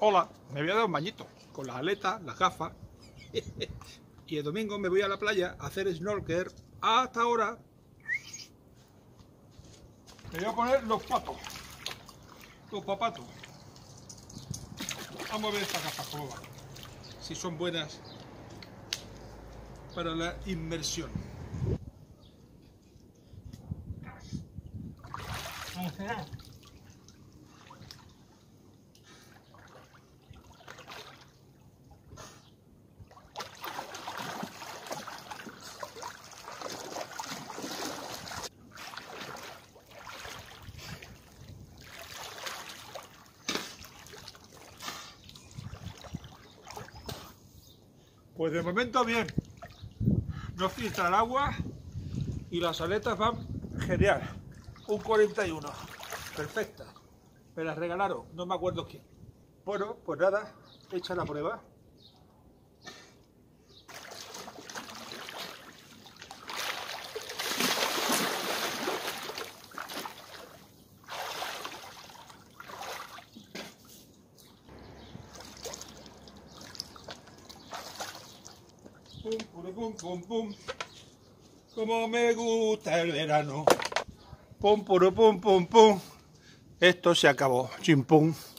Hola, me voy a dar un bañito con las aletas, las gafas. Y el domingo me voy a la playa a hacer snorkel. Hasta ahora me voy a poner los patos, los papatos. Vamos a ver estas gafas cómo van, si son buenas para la inmersión. Pues de momento bien, no filtra el agua y las aletas van genial. Un 41, perfecta. Me las regalaron, no me acuerdo quién. Bueno, pues nada, hecha la prueba. Pum, pum, pum, pum, pum. Como me gusta el verano. Pum, pum, pum, pum, pum. Esto se acabó. Chimpum.